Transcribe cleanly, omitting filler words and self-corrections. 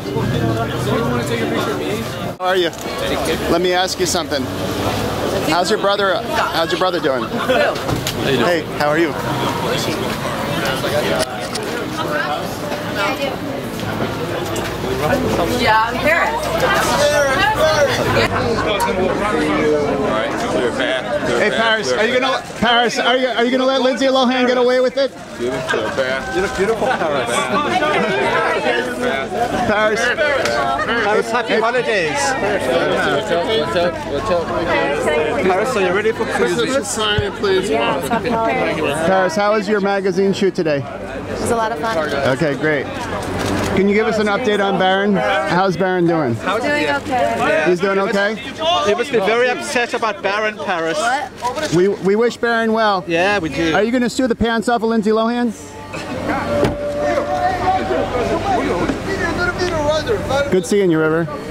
How are you? Let me ask you something. How's your brother doing? Hey, how are you? Yeah, I'm Paris. Hey Paris, are you gonna let Lindsay Lohan get away with it? You look beautiful, Paris. Paris, happy holidays. Paris, are you ready for Christmas? Sign it, please. Yeah, it's happy holidays. Paris, how was your magazine shoot today? It was a lot of fun. Okay, great. Can you give us an update on Baron? How's Baron doing? He's doing okay. He's doing okay? You must be very upset about Baron, Paris. What? We wish Baron well. Yeah, we do. Are you going to sue the pants off of Lindsay Lohan? Good seeing you, River.